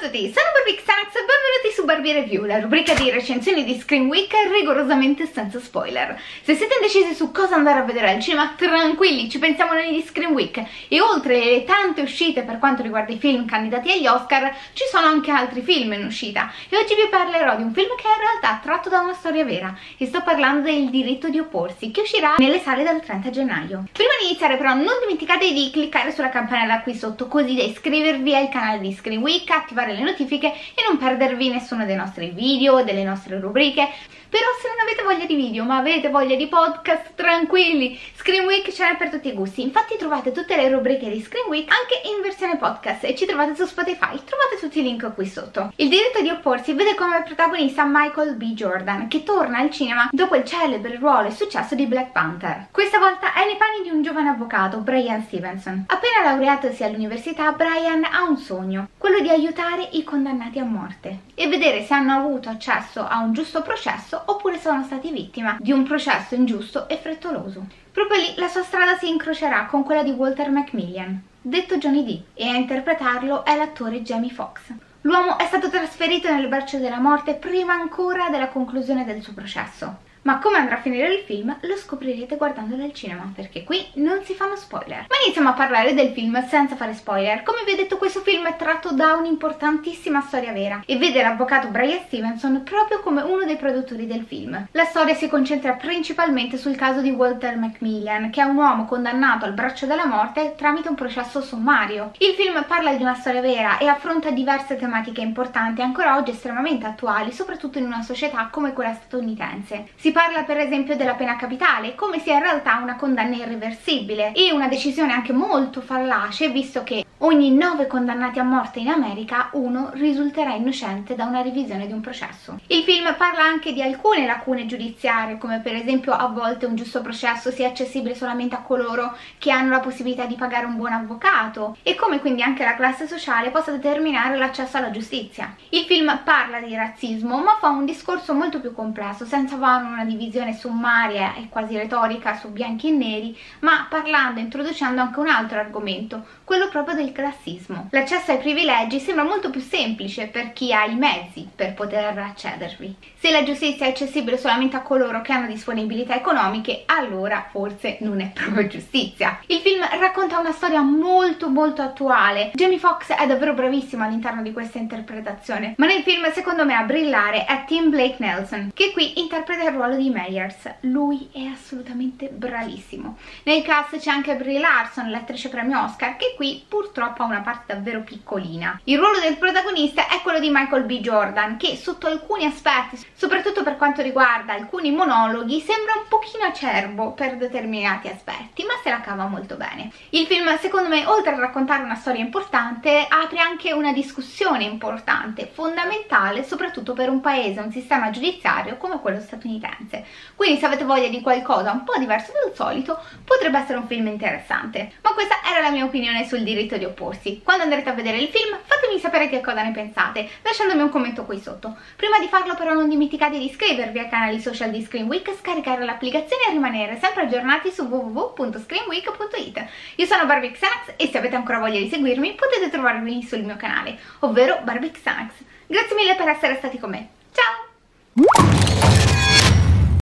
tutti, sono Barbie Xanax e benvenuti su Barbie Review, la rubrica di recensioni di Scream Week rigorosamente senza spoiler. Se siete indecisi su cosa andare a vedere al cinema, tranquilli, ci pensiamo noi di Scream Week. E oltre le tante uscite per quanto riguarda i film candidati agli Oscar, ci sono anche altri film in uscita. E oggi vi parlerò di un film che è in realtà tratto da una storia vera. E sto parlando del Diritto di opporsi, che uscirà nelle sale dal 30 gennaio. Prima di iniziare però non dimenticate di cliccare sulla campanella qui sotto, così da iscrivervi al canale di Scream Week, attivare le notifiche e non perdervi nessuno dei nostri video o delle nostre rubriche. Però se non avete voglia di video ma avete voglia di podcast, tranquilli, Scream Week ce n'è per tutti i gusti. Infatti trovate tutte le rubriche di Scream Week anche in versione podcast e ci trovate su Spotify, trovate tutti i link qui sotto. Il Diritto di opporsi vede come protagonista Michael B. Jordan, che torna al cinema dopo il celebre ruolo e successo di Black Panther. Questa volta è nei panni di un giovane avvocato, Bryan Stevenson. Appena laureatosi all'università, Bryan ha un sogno, quello di aiutare i condannati a morte e vedere se hanno avuto accesso a un giusto processo oppure sono stati vittima di un processo ingiusto e frettoloso. Proprio lì la sua strada si incrocerà con quella di Walter McMillian, detto Johnny D, e a interpretarlo è l'attore Jamie Foxx. L'uomo è stato trasferito nel braccio della morte prima ancora della conclusione del suo processo. Ma come andrà a finire il film lo scoprirete guardandolo al cinema, perché qui non si fanno spoiler. Ma iniziamo a parlare del film senza fare spoiler. Come vi ho detto, questo film è tratto da un'importantissima storia vera e vede l'avvocato Bryan Stevenson proprio come uno dei produttori del film. La storia si concentra principalmente sul caso di Walter McMillian, che è un uomo condannato al braccio della morte tramite un processo sommario. Il film parla di una storia vera e affronta diverse tematiche importanti, ancora oggi estremamente attuali, soprattutto in una società come quella statunitense. Si parla per esempio della pena capitale, come sia in realtà una condanna irreversibile e una decisione anche molto fallace, visto che ogni 9 condannati a morte in America, uno risulterà innocente da una revisione di un processo. Il film parla anche di alcune lacune giudiziarie, come per esempio a volte un giusto processo sia accessibile solamente a coloro che hanno la possibilità di pagare un buon avvocato e come quindi anche la classe sociale possa determinare l'accesso alla giustizia. Il film parla di razzismo, ma fa un discorso molto più complesso, senza fare una divisione sommaria e quasi retorica su bianchi e neri, ma parlando e introducendo anche un altro argomento, quello proprio del classismo. L'accesso ai privilegi sembra molto più semplice per chi ha i mezzi per poter accedervi. Se la giustizia è accessibile solamente a coloro che hanno disponibilità economiche, allora forse non è proprio giustizia. Il film racconta una storia molto attuale. Jamie Foxx è davvero bravissimo all'interno di questa interpretazione, ma nel film secondo me a brillare è Tim Blake Nelson, che qui interpreta il ruolo di Meyers. Lui è assolutamente bravissimo. Nel cast c'è anche Brie Larson, l'attrice premio Oscar, che qui purtroppo ha una parte davvero piccolina. Il ruolo del protagonista è quello di Michael B. Jordan, che sotto alcuni aspetti, soprattutto per quanto riguarda alcuni monologhi, sembra un pochino acerbo per determinati aspetti, ma se la cava molto bene. Il film secondo me, oltre a raccontare una storia importante, apre anche una discussione importante, fondamentale soprattutto per un paese, un sistema giudiziario come quello statunitense. Quindi se avete voglia di qualcosa un po' diverso dal solito, potrebbe essere un film interessante. Ma questa era la mia opinione sul Diritto di opporsi. Quando andrete a vedere il film fatemi sapere che cosa ne pensate, lasciandomi un commento qui sotto. Prima di farlo però non dimenticate di iscrivervi ai canali social di Scream Week, scaricare l'applicazione e rimanere sempre aggiornati su www.screamweek.it. Io sono Barbie Xanax e se avete ancora voglia di seguirmi potete trovarmi sul mio canale, ovvero Barbie Xanax. Grazie mille per essere stati con me. Ciao!